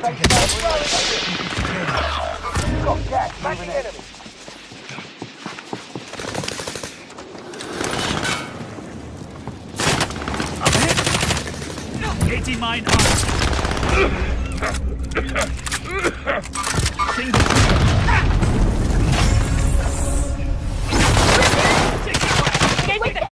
Got gas, backing enemy. I'm hit! 80 mine arm.